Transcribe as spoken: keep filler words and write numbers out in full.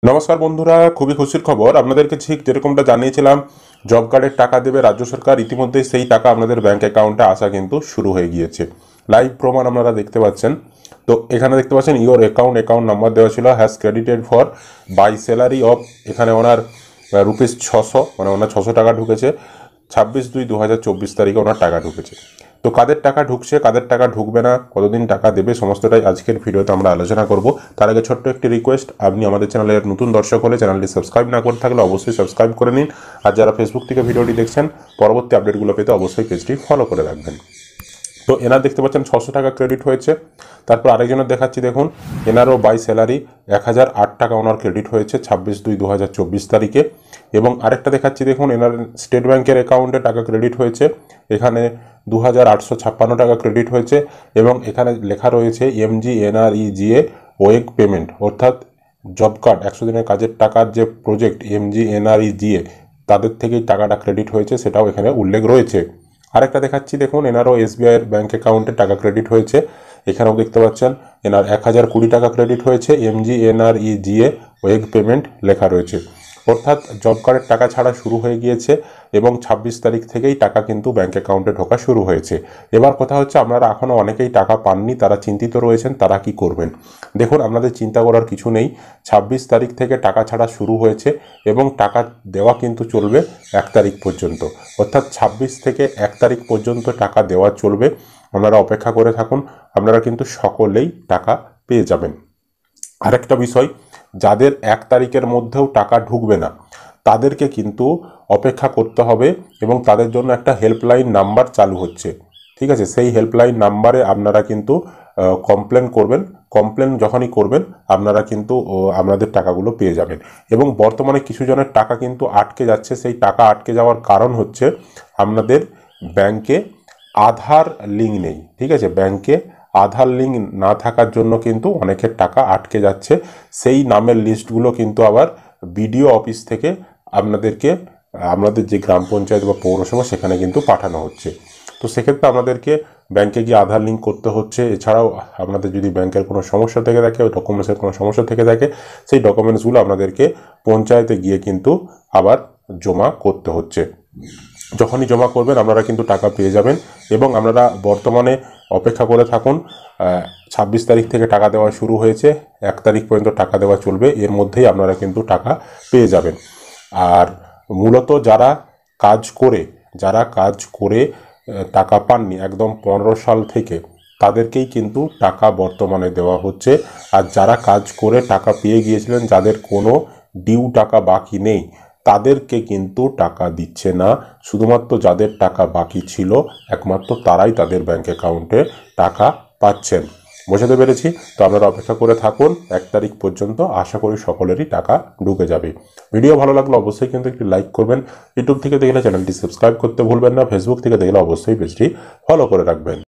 নমস্কার বন্ধুরা, খুবই খুশির খবর। আপনাদেরকে ঠিক যেরকমটা জানিয়েছিলাম, জব কার্ডের টাকা দেবে রাজ্য সরকার। ইতিমধ্যে সেই টাকা আপনাদের ব্যাংক অ্যাকাউন্টে আসা কিন্তু শুরু হয়ে গিয়েছে। লাইভ প্রমাণ আপনারা দেখতে পাচ্ছেন। তো এখানে দেখতে পাচ্ছেন ইওর অ্যাকাউন্ট অ্যাকাউন্ট নাম্বার দেওয়া ছিল, has credited for by salary of, এখানে ওনার রুপিস ছশো, মানে ওনার ছশো টাকা ঢুকেছে। ছাব্বিশ দুই দু হাজার চব্বিশ তারিখে ওনার টাকা ঢুকেছে। তো কাদের টাকা ঢুকছে, কাদের টাকা ঢুকবে না, কতদিন টাকা দেবে, সমস্তটাই আজকের ভিডিওতে আমরা আলোচনা করব। তার আগে ছোট্ট একটি রিকোয়েস্ট, আপনি আমাদের চ্যানেলের নতুন দর্শক হলে চ্যানেলটি সাবস্ক্রাইব না করে থাকলে অবশ্যই সাবস্ক্রাইব করে নিন। আর যারা ফেসবুক থেকে ভিডিওটি দেখছেন, পরবর্তী আপডেটগুলো পেতে অবশ্যই পেজটি ফলো করে রাখবেন। তো এনার দেখতে পাচ্ছেন ছশো টাকা ক্রেডিট হয়েছে। তারপর আরেকজনের দেখাচ্ছি, দেখুন এনারও বাই স্যালারি এক হাজার আট টাকা ওনার ক্রেডিট হয়েছে ছাব্বিশ দুই দু হাজার চব্বিশ তারিখে। এবং আরেকটা দেখাচ্ছি, দেখুন এনার স্টেট ব্যাংকের অ্যাকাউন্টে টাকা ক্রেডিট হয়েছে, এখানে দু হাজার আটশো ছাপ্পান্ন টাকা ক্রেডিট হয়েছে। এবং এখানে লেখা রয়েছে এমজি এনআরইজিএ ওয়েক পেমেন্ট, অর্থাৎ জব কার্ড একশো দিনের কাজের টাকার যে প্রজেক্ট এমজি এনআরইজিএ, তাদের থেকেই টাকাটা ক্রেডিট হয়েছে, সেটাও এখানে উল্লেখ রয়েছে। আরেকটা দেখাচ্ছি, দেখুন এনারও এসবিআইয়ের ব্যাঙ্ক অ্যাকাউন্টে টাকা ক্রেডিট হয়েছে, এখানেও দেখতে পাচ্ছেন এনার এক হাজার কুড়ি টাকা ক্রেডিট হয়েছে, এমজি এনআরইজিএ ওয়েগ পেমেন্ট লেখা রয়েছে। অর্থাৎ জব কার্ডের টাকা ছাড়া শুরু হয়ে গিয়েছে এবং ছাব্বিশ তারিখ থেকেই টাকা কিন্তু ব্যাঙ্ক অ্যাকাউন্টে ঢোকা শুরু হয়েছে। এবার কথা হচ্ছে, আপনারা এখনও অনেকেই টাকা পাননি, তারা চিন্তিত রয়েছেন, তারা কি করবেন। দেখুন, আপনাদের চিন্তা করার কিছু নেই। ছাব্বিশ তারিখ থেকে টাকা ছাড়া শুরু হয়েছে এবং টাকা দেওয়া কিন্তু চলবে এক তারিখ পর্যন্ত, অর্থাৎ ছাব্বিশ থেকে এক তারিখ পর্যন্ত টাকা দেওয়া চলবে। আপনারা অপেক্ষা করে থাকুন, আপনারা কিন্তু সকলেই টাকা পেয়ে যাবেন। আরেকটা বিষয়, যাদের এক তারিখের মধ্যেও টাকা ঢুকবে না, তাদেরকে কিন্তু অপেক্ষা করতে হবে এবং তাদের জন্য একটা হেল্পলাইন নাম্বার চালু হচ্ছে, ঠিক আছে। সেই হেল্পলাইন নাম্বারে আপনারা কিন্তু কমপ্লেন করবেন। কমপ্লেন যখনই করবেন, আপনারা কিন্তু আপনাদের টাকাগুলো পেয়ে যাবেন। এবং বর্তমানে কিছু জনের টাকা কিন্তু আটকে যাচ্ছে। সেই টাকা আটকে যাওয়ার কারণ হচ্ছে আপনাদের ব্যাংকে আধার লিঙ্ক নেই, ঠিক আছে। ব্যাংকে আধার লিঙ্ক না থাকার জন্য কিন্তু অনেকের টাকা আটকে যাচ্ছে। সেই নামের লিস্টগুলো কিন্তু আবার বিডিও অফিস থেকে আপনাদেরকে, আপনাদের যে গ্রাম পঞ্চায়েত বা পৌরসভা, সেখানে কিন্তু পাঠানো হচ্ছে। তো সেক্ষেত্রে আপনাদেরকে ব্যাংকে গিয়ে আধার লিঙ্ক করতে হচ্ছে। এছাড়াও আপনাদের যদি ব্যাংকের কোনো সমস্যা থেকে থাকে, ডকুমেন্টসের কোনো সমস্যা থেকে থাকে, সেই ডকুমেন্টসগুলো আপনাদেরকে পঞ্চায়েতে গিয়ে কিন্তু আবার জমা করতে হচ্ছে। যখনই জমা করবেন, আপনারা কিন্তু টাকা পেয়ে যাবেন। এবং আপনারা বর্তমানে অপেক্ষা করে থাকুন। ছাব্বিশ তারিখ থেকে টাকা দেওয়া শুরু হয়েছে, এক তারিখ পর্যন্ত টাকা দেওয়া চলবে, এর মধ্যেই আপনারা কিন্তু টাকা পেয়ে যাবেন। আর মূলত যারা কাজ করে যারা কাজ করে টাকা পাননি একদম পনেরো সাল থেকে, তাদেরকেই কিন্তু টাকা বর্তমানে দেওয়া হচ্ছে। আর যারা কাজ করে টাকা পেয়ে গিয়েছিলেন, যাদের কোনো ডিউ টাকা বাকি নেই, তাদেরকে কিন্তু টাকা দিচ্ছে না। শুধুমাত্র যাদের টাকা বাকি ছিল, একমাত্র তারাই তাদের ব্যাংক অ্যাকাউন্টে টাকা পাচ্ছেন। বোঝাতে পেরেছি? তো আপনারা অপেক্ষা করে থাকুন এক তারিখ পর্যন্ত, আশা করি সকলেরই টাকা ঢুকে যাবে। ভিডিও ভালো লাগলে অবশ্যই কিন্তু একটি লাইক করবেন। ইউটিউব থেকে দেখলে চ্যানেলটি সাবস্ক্রাইব করতে ভুলবেন না। ফেসবুক থেকে দেখলে অবশ্যই পেজটি ফলো করে রাখবেন।